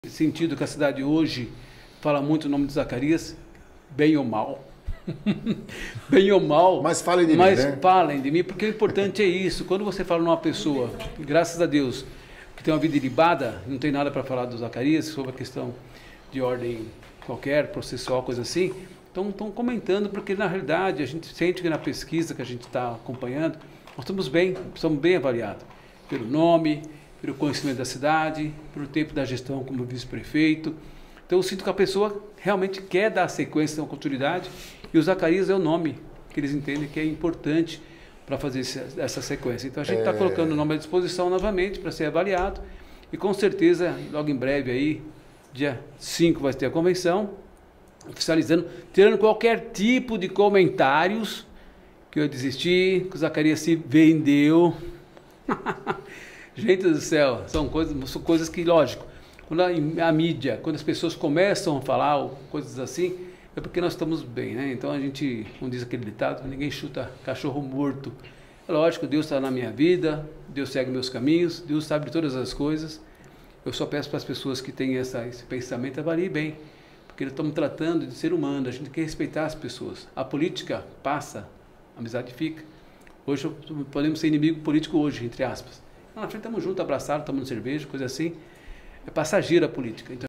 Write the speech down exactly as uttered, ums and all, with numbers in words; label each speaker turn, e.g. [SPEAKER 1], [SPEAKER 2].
[SPEAKER 1] Sentido que a cidade hoje fala muito o nome de Zacarias, bem ou mal. Bem ou mal.
[SPEAKER 2] Mas falem de
[SPEAKER 1] mas
[SPEAKER 2] mim, né?
[SPEAKER 1] falem de mim, porque o importante é isso. Quando você fala numa pessoa, graças a Deus, que tem uma vida ilibada, não tem nada para falar do Zacarias, sobre a questão de ordem qualquer, processual, coisa assim, então estão comentando, porque na realidade a gente sente que na pesquisa que a gente está acompanhando, nós estamos bem, estamos bem avaliados, pelo nome, pelo conhecimento da cidade, pelo tempo da gestão como vice-prefeito. Então eu sinto que a pessoa realmente quer dar sequência à continuidade, e o Zacarias é o nome que eles entendem que é importante para fazer essa sequência. Então a gente está é... colocando o nome à disposição novamente para ser avaliado, e com certeza, logo em breve aí, dia cinco vai ter a convenção, oficializando, tirando qualquer tipo de comentários que eu desisti, que o Zacarias se vendeu. Gente do céu, são coisas, são coisas que, lógico, quando a, a mídia, quando as pessoas começam a falar ou coisas assim, é porque nós estamos bem, né? Então a gente, como diz aquele ditado, ninguém chuta cachorro morto. É lógico, Deus está na minha vida, Deus segue meus caminhos, Deus sabe de todas as coisas. Eu só peço para as pessoas que têm essa, esse pensamento, avaliem bem, porque estamos tratando de ser humano, a gente quer respeitar as pessoas. A política passa, a amizade fica. Hoje podemos ser inimigo político hoje, entre aspas. Na frente estamos juntos, abraçados, tomando cerveja, coisa assim. É passageira a política. Então,